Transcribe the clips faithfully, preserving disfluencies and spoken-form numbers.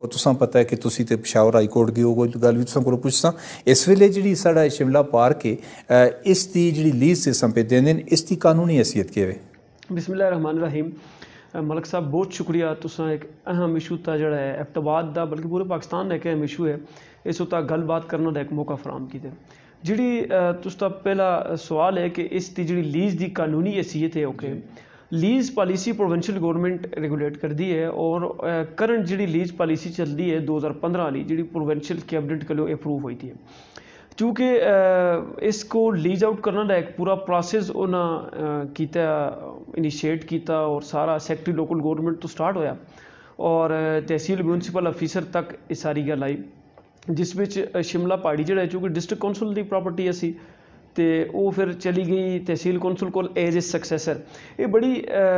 तुसां पता है कि तुसी ते पेशावर हाई कोर्ट गए हो, गल भी तुसां कोलों पुछसां इस वेले जिहड़ी साडा शिमला पार्क है इसकी जिहड़ी लीज से संपे देंदे न इसकी कानूनी हैसियत केह् है? बिस्मिल्लाहिर्रहमानिर्रहीम। मलक साहब बहुत शुक्रिया, तुसां एक अहम इशू ता जिहड़ा है एबटाबाद दा बल्कि पूरे पाकिस्तान दा एक अहम इशू है, इस उत्ता गलबात करने का एक मौका फराहम कीता। जिहड़ी तुसदा पहला सवाल है कि इसकी जिहड़ी लीज की कानूनी हैसियत है, okay lease policy provincial government regulate करती है और करंट जिहड़ी लीज पॉलिसी चलती है दो हज़ार पंद्रह वाली जिहड़ी प्रोविंशियल कैबिनेट को अप्रूव हुई थी, क्योंकि इसको लीज आउट करने का एक पूरा प्रोसेस उन्हें किया इनिशिएट किया और सारा सैक्टरी लोकल गवर्नमेंट तो स्टार्ट होया और तहसील म्यूनसिपल ऑफिसर तक ये सारी गल आई, जिस विच शिमला पहाड़ी जिहड़ा चूँकि डिस्ट्रिक्ट कौंसल की प्रॉपर्टी असी तो वो फिर चली गई तहसील कौंसल को एज ए सक्सैसर। ये बड़ी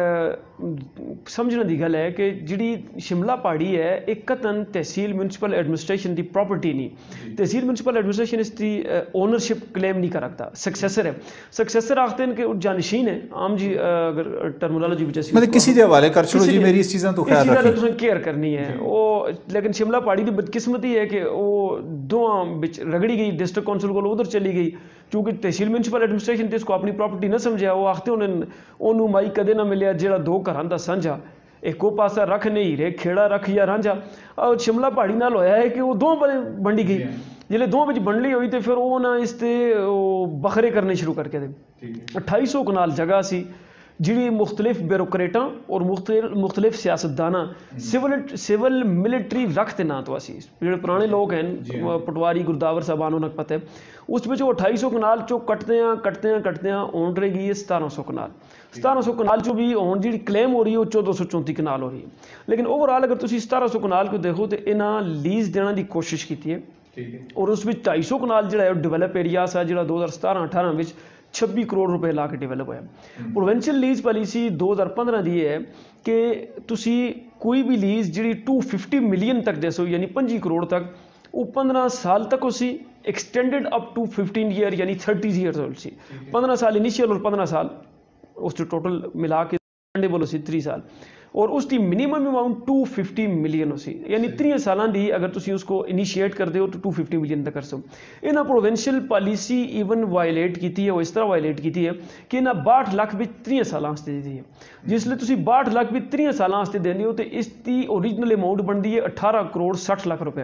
समझने की गल है कि जिहड़ी शिमला पहाड़ी है एक कतन तहसील म्यूनसिपल एडमिनिस्ट्रेशन की प्रॉपर्टी नहीं, तहसील म्यूनसिपल एडमिनिस्ट्रेशन इसकी ओनरशिप क्लेम नहीं कर रखता, सक्सैसर है। सक्सैसर आखते हैं कि जानशीन है, आम जी अगर टर्मिनोलॉजी विच मतलब किसी के हवाले कर छोड़ो जी, मेरी इस चीज़ां तो ख्याल रखो, तुसें केयर करनी है वो। लेकिन शिमला पहाड़ी की बदकिस्मती है कि वो दोवां बिच रगड़ी गई, डिस्ट्रिक्ट कौंसल को उधर चली गई, क्योंकि तहसील म्यूनसिपल एडमिनिस्ट्रेशन तो इसको अपनी प्रॉपर्टी न समझा, वो आखते उन्हें ओनू माई कदे ना मिले जो दो घर का सांझा, एक पासा रख नहीं रे खेड़ा रख या रांझा। और शिमला पहाड़ी नाल होया है कि वो दो बंडी गई, जिसले दो बिच बंडली हुई तो फिर वो ना इसते बखरे करने शुरू करके दे। अठाई सौ कनाल जगह सी जिहड़ी मुख्तलिफ ब्यूरोक्रेटां और मुख्तलिफ सियासतदाना सिविल सिविल मिलिटरी रख के ना तो असी जो पुराने लोग हैं पटवारी गुरदावर साहबान उन्हें पता है, उस वो अठाई सौ कनाल चो कटते हैं कटते हैं कटते हैं होन रहेगी है सतारह सौ कनाल, सतारह सौ कनाल चो भी होन जी क्लेम हो रही है वो चौदह सौ चौंती कनाल हो रही है। लेकिन ओवरऑल अगर तुम सतारह सौ कनाल को देखो तो इन्हें लीज देने की कोशिश की है और उस ढाई सौ कनाल जो डिवेलप एरिया सा जो दो हज़ार सतारह अठारह में छब्बी करोड़ रुपए ला के डिवेलप होया। प्रोविंशियल लीज पॉलिसी दो हज़ार पंद्रह दी है कि तुसी कोई भी लीज जी टू फिफ्टी मिलियन तक दसो यानी पंजी करोड़ तक, वो पंद्रह साल तक उसी extended up to fifteen year यानी थर्टी ईयर्स ओल्ड सी, पंद्रह साल इनिशियल और पंद्रह साल उस टोटल मिला के एक्सटेंडेबल उसी त्री साल, और उसकी minimum amount two fifty million उसी यानी त्रीह साल की अगर तुम उसको इनिशिएट कर दो तो टू फिफ्टी मिलियन तक कर सो। इन्हें प्रोविंशियल पॉलिसी इवन वायलेट की है, वो इस तरह वायलेट की है कि इन्हें बाहठ लाख भी त्रीह साल दी है, जिसलिए तुम बाहठ लाख भी त्रीह साल देने हो तो इसकी ओरिजिनल अमाउंट बनती है अठारह करोड़ सठ लाख रुपया।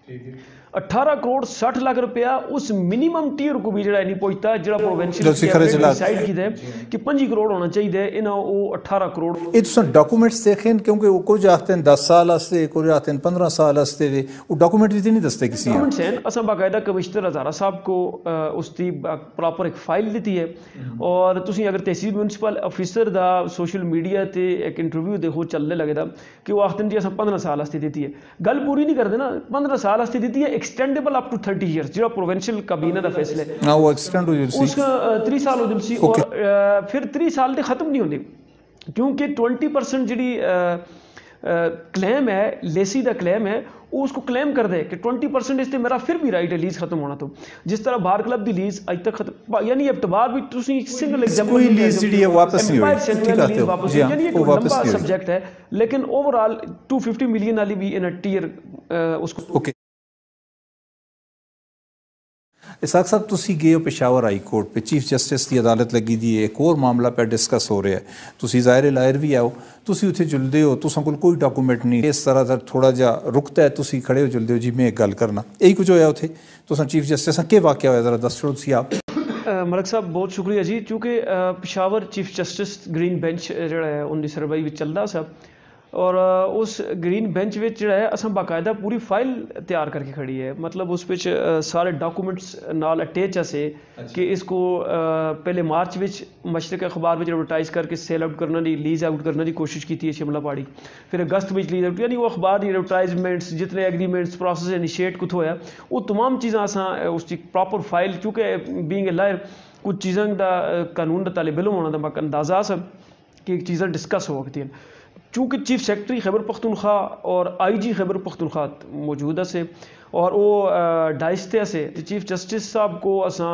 अठारह करोड़ सठ लाख रुपया उस मिनिमम टीयर को भी जो नहीं पहुंचता जो प्रोविंशियल डिसाइड किया कि पंजी करोड़ होना चाहिए, इन्हें वो अठारह करोड़। ये तुम डॉक्यूमेंट्स देखें क्योंकि वो कुछ आखते हैं दस साल आस्ते, कुछ आखते हैं पंद्रह साल आस्ते, वो डॉक्यूमेंट भी नहीं दसते किसी डॉक्यूमेंट्स हैं। असा बाकायदा कमिश्नर हज़ारा साहब को उसकी प्रॉपर एक फाइल दी है और तुम अगर तहसील म्यूनसिपल ऑफिसर का सोशल मीडिया से एक इंटरव्यू देखो चलने लगेगा कि वो आखते हैं जी अस पंद्रह साल आस्ते दी है, गल पूरी नहीं करते ना, पंद्रह साल आस्ते दी है extendable up to thirty years जो प्रोविंशियल काबीना का फैसला है ना वो एक्सटेंड हो जाती उसका तीस साल हो जाती और फिर तीस साल ते खत्म नहीं होती, क्योंकि ट्वेंटी परसेंट जी क्लेम है लेसी का क्लेम है वो उसको क्लेम कर दे कि ट्वेंटी परसेंट इससे मेरा फिर भी राइट है लीज खत्म होना। तो जिस तरह बार क्लब की लीज अज तक खत्म यानी एबटाबाद भी तुसी सिंगल एग्जांपल लीज जी है वापस नहीं हुई, ठीक है वापस यानी एक लंबा सब्जेक्ट है, लेकिन ओवरऑल टू फिफ्टी मिलियन वाली भी इन टीयर उसको ओके। इसाक साहब तुसी गए हो पेशावर हाई कोर्ट पे, चीफ जस्टिस की अदालत लगी दी है, एक और मामला पे डिस्कस हो रहा है, तुसी ज़ाहिर लायर भी आओ, तुसी उत्थे जुलदे हो, तुसां कोल कोई डॉक्यूमेंट नहीं, इस तरह का थोड़ा जा रुकता है, तुसी खड़े हो जुलदे हो जी मैं एक गल करना, यही कुछ होया उत्थे तुसां चीफ जस्टिस के वाक़या होया जरा दस छोड़ो तुसी आप। मलक साहब बहुत शुक्रिया जी, क्योंकि Peshawar chief justice green bench जो है उनकी सरवाई में चलता सा और उस ग्रीन बेंच में जो है अस बाकायदा पूरी फाइल तैयार करके खड़ी है, मतलब उस विच सारे डॉक्यूमेंट्स नाल अटैच असे कि इसको पहले मार्च में मशरक अखबार में एडवर्टाइज करके सेल आउट करने की लीज आउट करने की कोशिश की थी शिमला पहाड़ी, फिर अगस्त में लीज आउट यानी वो अखबार की एडवर्टाइजमेंट्स जितने एग्रीमेंट्स प्रोसेस इनिशिएट कुछ होया वो तमाम चीज़ा असा उसकी प्रॉपर फाइल, क्योंकि बीइंग ए लायर कुछ चीज़ों का कानून का तालिब इल्म होने का अंदाजा सा कि चीज़ां डिस्कस हो सकती हैं, चूँकि चीफ सेक्रेटरी खैबर पख्तूनख्वा और आई जी खैबर पख्तूनख्वा मौजूद से और वो डाइस्ते से चीफ जस्टिस साहब को असा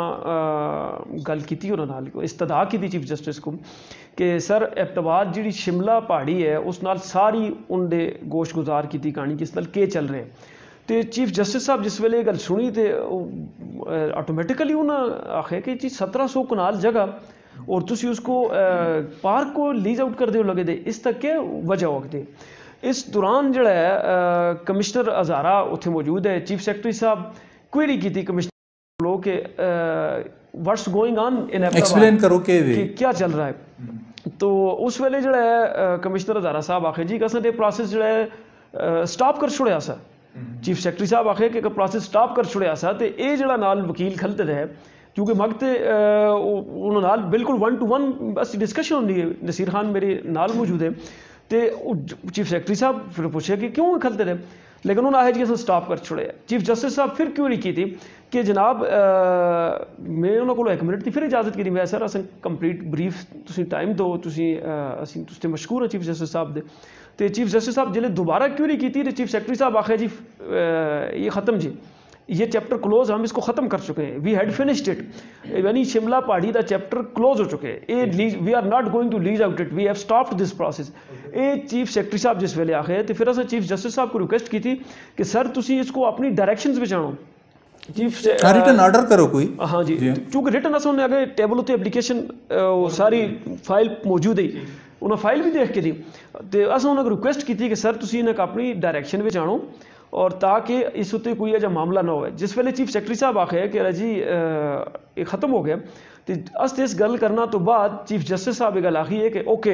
गल की उन्होंने नाल को इस्तदा की चीफ जस्टिस को कि सर एबटबाद जी शिमला पहाड़ी है उस नाल सारी उनके गोश गुजार की कहानी किस नाल के चल रहे तो चीफ जस्टिस साहब जिस वेले गल सुनी तो आटोमैटिकली उन्हें आखे कि जी सत्रह सौ कनाल जगह और तुसी उसको पार्क को लीज आउट कर दे लगे दे इस तक के वजह होते इस दौरान जड़ा है कमिश्नर हज़ारा उत्थे मौजूद है चीफ सेक्रेटरी साहब क्वेरी की थी कमिश्नर लोग के व्हाट्स गोइंग ऑन इन एक्सप्लेन करो के कि क्या चल रहा है तो उस वेले जड़ा है कमिश्नर हज़ारा साहब आखे जी असें ते प्रोसेस जड़ा है स्टॉप कर छुड़िया सा चीफ सेक्रेटरी साहब आखे कि प्रोसेस स्टॉप कर छुड़िया सा तो ये जड़ा नाल वकील खलते रहे क्योंकि मगते उन्होंने नाल बिल्कुल वन टू वन बस डिस्कशन होनी है नसीर खान मेरे नाल मौजूद है तो चीफ सेक्रेटरी साहब फिर पूछे कि क्यों खलते रहे लेकिन उन्होंने आए जी अस स्टॉप कर छोड़े चीफ जस्टिस साहब फिर क्यों नहीं की थी कि जनाब मैं उन्होंने को एक मिनट की फिर इजाजत की मैं सर असें कंप्लीट ब्रीफ तुसी टाइम दो तुसी असीं तुस ते मशकूर हैं चीफ जस्टिस साहब दे तो चीफ जस्टिस साहब जिले दोबारा क्यों नहीं की थी तो चीफ सेक्रेटरी साहब आखे जी ये ख़त्म जी ये चैप्टर क्लोज हम इसको ख़त्म कर चुके हैं वी हैड फिनिश्ड इट यानी शिमला पहाड़ी का चैप्टर क्लोज हो चुके हैं uh we are not going to lease out it we have stopped this process ये चीफ सेक्रेटरी साहब जिस वेले आखे तो फिर असें चीफ जस्टिस साहब को रिक्वेस्ट की थी कि सर तुसी इसको अपनी डायरेक्शंस विच आनो चीफ से रिटन ऑर्डर करो कोई हाँ जी क्योंकि रिटन अस उन्हें अगर टेबल उत्ते एप्लीकेशन सारी फाइल मौजूद है उन्हें फाइल भी देख के दी तो अस उन्हें रिक्वेस्ट की थी कि सर तुसी इन्हें अपनी डायरेक्शन विच आनो और ताकि इस उत्ते कोई अजा मामला ना हो जिस वेले चीफ सेक्रेटरी साहब आखे कि जी ये ख़त्म हो गया तो अस इस गल करना तो बाद चीफ जस्टिस साहब ये गल आखी है कि ओके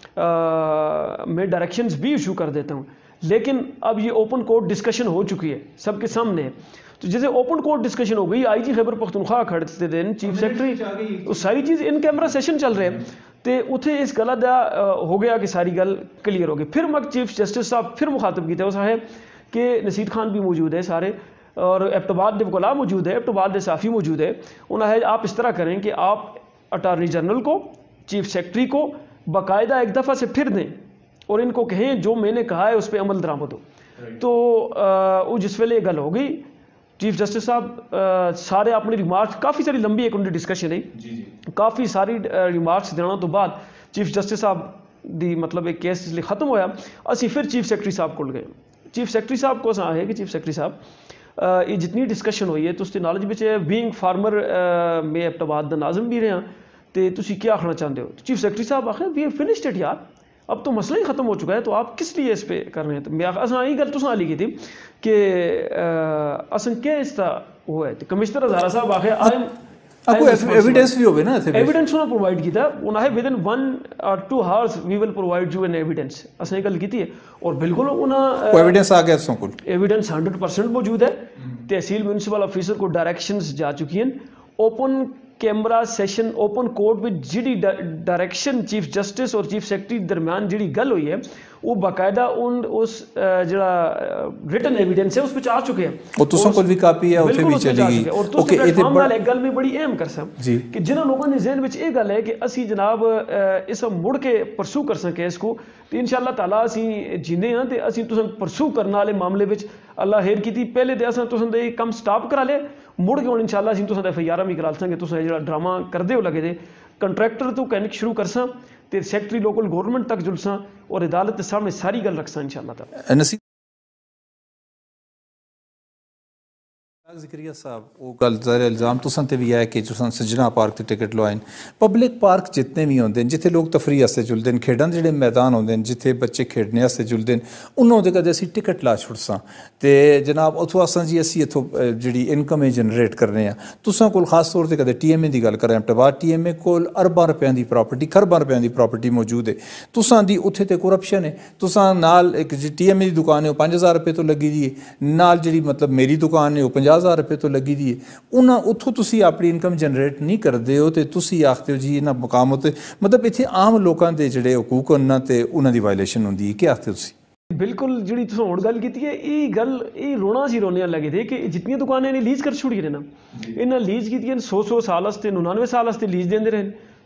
मैं डायरेक्शंस भी इशू कर देता हूँ लेकिन अब ये ओपन कोर्ट डिस्कशन हो चुकी है सबके सामने है तो जैसे ओपन कोर्ट डिस्कशन हो गई आई जी खैबर पख्तूनख्वा खड़े दिन चीफ सेक्रेटरी वो सारी चीज़ इन कैमरा सेशन चल रहे हैं तो उत्थे इस गला दा हो गया कि सारी गल क्लियर हो गई फिर मग चीफ जस्टिस साहब फिर मुखातब किया उस है कि नसीर खान भी मौजूद है सारे और एबटबाद वकला मौजूद है एबटबाद साफ़ी मौजूद है उन्हें आप इस तरह करें कि आप अटारनी जनरल को चीफ सेक्रेटरी को बाकायदा एक दफ़ा से फिर दें और इनको कहें जो मैंने कहा है उस पर अमल दरामद हो तो वो जिस वेले गल हो गई चीफ जस्टिस साहब सारे अपने रिमार्क्स काफ़ी सारी लंबी एक उनकी डिस्कशन है काफ़ी सारी रिमार्क्स देने तो बाद चीफ जस्टिस साहब दी मतलब एक केस इसलिए ख़त्म होया असी फिर चीफ सेक्रेटरी साहब को गए चीफ सेक्रेटरी साहब को असा है कि चीफ सेक्रेटरी साहब ये जितनी डिस्कशन हुई है तो उसकी नॉलेज बिच बीइंग फार्मर में एबटबाद दा नाज़िम भी रहा तो तुसी क्या आखना चाहते हो चीफ सेक्रेटरी साहब आखे वी हैव फिनिश्ड इट यार अब तो मसला ही ख़त्म हो चुका है तो आप किस लिए इस पे कर रहे हैं तो मैं असा यही गल तुसां ली की थी कि असन के इसका वो है तो कमिश्नर हज़ारा साहब आखे आई एम एविडेंस भी होवे ना एविडेंस उन्होंने प्रोवाइड किया उन्हें विद इन वन और two hours we will provide you an evidence असें गल की है और बिल्कुल उन्हें एविडेंस आ गया सोकुल एविडेंस हंड्रेड परसेंट मौजूद है तहसील म्यूनसिपल ऑफिसर को डायरेक्शंस जा चुकी हैं open camera session open court में जी डायरेक्शन चीफ जस्टिस और चीफ सेक्रेटरी दरम्यान जी गल हुई है वो बाकायदा उन उस जरा रिटन एविडेंस है उस पर आ चुके हैं और तुसां कोल भी कापी है उथे भी चली गई और तुस प्लेटफार्म नाल एक गल में बड़ी अहम कर सक कि जिन्हां लोगों ने ज़हन विच ये गल है कि असी जनाब इस मुड़ के परसू कर सके इसको तो इंशाअल्लाह ताला असी जींदे हां ते असी तुसां परसू करने वाले मामले विच अल्लाह खैर कीती पहले ते असां तुसां दे कम स्टॉप करा ले मुड़ के हुण इंशाअल्लाह असी तुसां दा एफ आई आर भी करा लसांगे तुसां जेहड़ा ड्रामा करदे हो लगे दे कंट्रैक्टर तो कहने शुरू करसां ते सैकटरी लोकल गवर्नमेंट तक जुलसां और अदालत के सामने सारी गल रखसां इंशाअल्लाह ताला ज़िक्रिया साहब वो गल ज़ाहिर इल्ज़ाम तुसां ते भी है कि तुसां सजना पार्क ते टिकट लवाइन पब्लिक पार्क जितने भी होंदे न जिथे लोग तफरी आस्ते जुलदे न खेडां दे जेहड़े मैदान होंदे न जिथे बच्चे खेडने आस्ते जुलदे न उन्हों दे कदे असीं टिकट ला छुड़सां ते जनाब उत्थों असां जी असीं इत्थों जेहड़ी इनकम है जनरेट करने आ तुसां कोल खास तौर ते कदे टी एम ए दी गल करां एबटबाद टी एम ए कोल अरबां रुपयां दी प्रॉपर्टी खरबां रुपयां दी प्रॉपर्टी मौजूद है तुसां दी उत्थे ते करप्शन है तुसां नाल एक टी एम ए दी दुकान है वो पाँच हज़ार रुपये तो लगी दी है नाल जेहड़ी मतलब मेरी दुकान है वो पचास हज़ार रुपये तो लगी दी है उन्हां उत्थों तुसी अपनी इनकम जनरेट नहीं करते हो तो तुसी आखते हो जी इन्हां मुकाम उत्ते मतलब इत्थे आम लोकां दे जेहड़े हकूक उन्हां ते उन्हां दी वायलेशन हुंदी है क्या आखते हो तुसी बिल्कुल जी तुम हुण गल की है ये गल ये रोना सी रोने लगे थे कि जितनी दुकानें ने लीज कर छुड़ी ना इन्हें लीज की सौ सौ साल वास्ते निन्यानवे साल वास्ते लीज देंदे रहे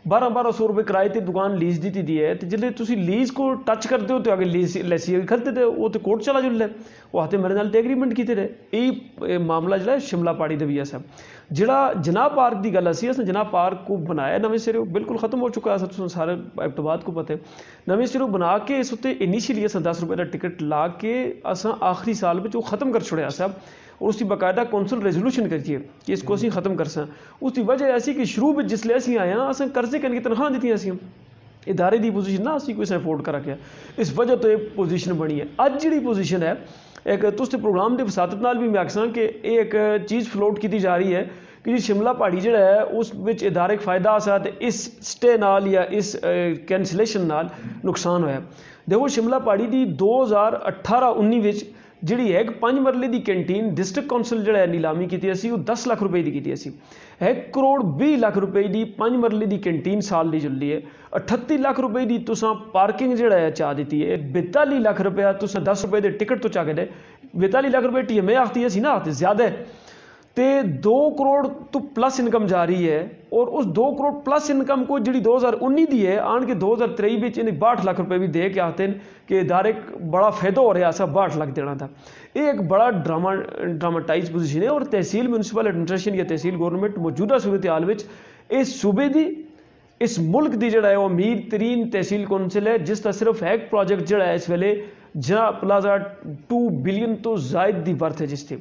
बारह बारह सौ रुपए किराए ते दुकान लीज दी दी है, तो जिसले तुसी लीज को टच करते हो तो अगर लीज लैसी खरीदते थे वो तो कोर्ट चला जुल्ला वो आते मेरे नाल ते एग्रीमेंट कीते रहे। यही मामला जो है शिमला पहाड़ी का भी है सब। जिहड़ा जनाब पार्क की गल असी असें जनाब पार्क को बनाया नवें सिरों, बिल्कुल खत्म हो चुका है, तुसें सारे एबटबाद को पता है। नवें सिरों बना के इस उत्ते इनिशियली असें दस रुपए का टिकट ला के असां आखिरी साल में वो खत्म कर छोड़िया सब, और उसकी बाकायदा कौंसल रेजोल्यूशन करिए कि इसको असीं खत्म कर सा। उसकी वजह ऐसी कि शुरू में जिसले असीं आए हैं असें कर्जे करने की तनख्वाह दी असीं इदारे की पोजीशन ना असीं कोई अफोर्ड करा के, इस वजह तो एक पोजीशन बनी है। अज जी पोजीशन है एक तुस प्रोग्राम के वसातत नाल भी मैं आखसा कि एक चीज़ फ्लोट की जा रही है कि जी शिमला पहाड़ी जो है उस विच इदारे को फायदा आसा ते इस स्टे नाल या इस कैंसलेशन नाल नुकसान होया। देखो शिमला पहाड़ी की दो हज़ार अठारह उन्नीस जिहड़ी है पांच मरले की कैंटीन डिस्ट्रिक्ट कौंसल जो है नीलामी की वो दस लाख रुपए की की असी एक करोड़ भी लाख रुपए की पांच मरले की कैंटीन साल की जुल्ली है। अठत्ती लाख रुपए की तुसां पार्किंग जो है चाह दी है। बेताली लाख रुपया तुसां दस रुपए के टिकट तो चाह के दे बेताली लाख रुपए टी एम ए आखती असी ना आखते ज़्यादा है तो दो करोड़ तो प्लस इनकम जा रही है, और उस दो करोड़ प्लस इनकम को जी दो हज़ार उन्नीस की है आन के दो हज़ार त्रेई में इन्हें बाहठ लाख रुपए भी दे के आते हैं कि इदारे बड़ा फायदा हो रहा सा बाहठ लाख देना था। ये एक बड़ा ड्रामा ड्रामाटाइज पोजीशन है, और तहसील म्यूनसिपल एडमिनिस्ट्रेशन या तहसील गौरमेंट मौजूदा सूरत हाल में इस सूबे की इस मुल्क की जोड़ा है वो अमीर तरीन तहसील कौंसिल है जिसका सिर्फ एक प्रोजेक्ट जोड़ा है इस वेले जहा प्लाजा टू बिलियन तो जायद की बर्थ है जिससे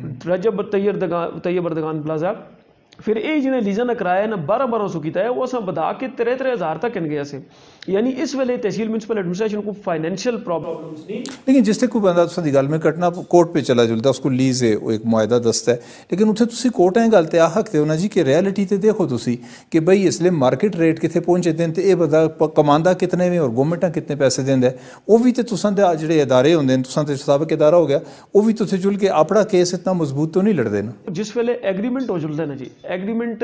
Recep Tayyip Erdogan Tayyip Erdogan Plaza. फिर ये जिन्हें लीजा ने कराया ना बारह बारह सौ किया है वो असा बधा के तेरह तेरह हज़ार तक इन गया से, यानी इस वेले तहसील म्यूनसिपल एडमिनिस्ट्रेशन को फाइनेंशियल प्रॉब्लम्स नहीं। लेकिन जिससे कोई बंदा तुसां गल में कटना कोर्ट पे चला जुलता उसको लीज है वो एक मुआयदा दस्ता है, लेकिन उत्थे तुसी कोर्टें गल ते आ हकते हो ना जी कि रियलिटी ते देखो तुसी कि बई इसलिए मार्केट रेट कितने पहुंचे दिन ते बंदा कमांदा कितने में और गौरमेंटा कितने पैसे देंदा वो भी तो तुसां दे जेहड़े इदारे होंदे न तुसां ते सबक इदारा हो गया वो भी तुथे जुल के अपना केस इतना मजबूत तो नहीं लड़ते ना। जिस वेले एग्रीमेंट हो जुलदा ना जी एग्रीमेंट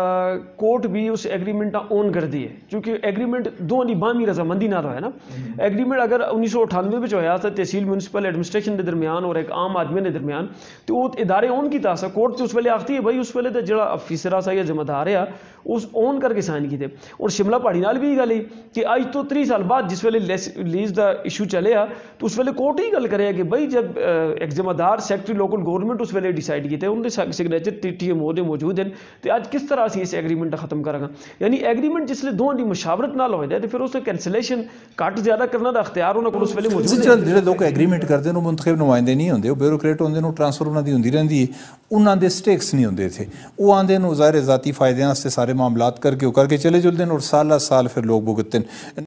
कोर्ट भी उस एग्रीमेंट ओन कर दी है क्योंकि एग्रीमेंट दो की बाहमी रजामंदी ना होया ना। एग्रीमेंट अगर उन्नीस सौ अठानवे में होया तो तहसील म्यूनसिपल एडमिनिस्ट्रेशन के दरमियान और एक आम आदमी के दरमियान तो वो इदारे ओन की तासा कोर्ट तो उस वेले आखती है भाई उस वेले तो जो अफिसर सा या जिम्मेदार है उस ओन करके साइन किए। और शिमला पहाड़ी नाल भी गल कि अज तो तीस साल बाद जिस वेले लीज का इशू चले तो उस वेले कोर्ट ही गल करे कि भाई जब एक जिम्मेदार सैकटरी लोकल गौरमेंट उस वेले डिसाइड किए उनके signature T T M O मौजूद हैं तो अज किस तरह असी इस एग्रीमेंट खत्म करांगा। यानी एग्रीमेंट जिसले दोवां दी मुशावरत नाल होए तो फिर उससे कैंसलेशन घट ज्यादा करने का अख्तियार उन्होंने को उस वेले मौजूद है। जो लोग एग्रीमेंट करते हैं मुंतखब नुमाइंदे नहीं होंगे ब्यूरोक्रेट होंगे ट्रांसफर उन्होंने होंगी रही है उन्होंने स्टेक्स नहीं होंगे थे वो आते हैं ज़ाहिर ज़ाती फायदे वास्ते सारे मामलात करके करके चले जुलते हैं और साल साल फिर लोग भुगतते हैं।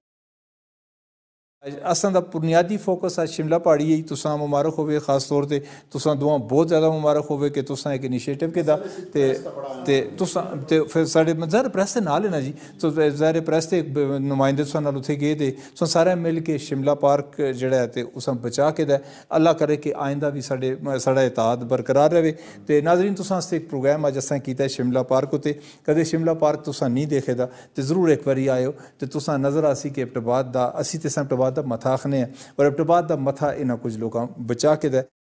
असां दा बुनियादी फोकस आज शिमला पहाड़ी है तुसां मुबारक होवे खास तौर पे तुसां दुआ बहुत ज़्यादा मुबारक होवे कि तुसां एक इनिशिएटिव किया ते ते तुसां ते फिर साढ़े ज़ाहिर प्रेस दे नाल है ना जी तो ज़ाहिर प्रेस दे नुमाइंदे तुसां नाल उत्थे गए थे तुसां सारे मिल के शिमला पार्क जेहड़ा है ते उसां बचा के दा अल्लाह करे कि आइंदा भी साढ़े साढ़ा इताद बरकरार रहे। ते नाज़रीन तुसां आस्ते एक प्रोग्राम अज असां कीता है शिमला पार्क उत्ते कदे शिमला पार्क तुसां नहीं देखे दा ते ज़रूर एक बारी आयो ते तुसां नज़र आसी कि एबटबाद दा असी ते एबटबाद दा मथा आखने और एबटबाद दा मथा इन्हां कुछ लोकां बचा के दा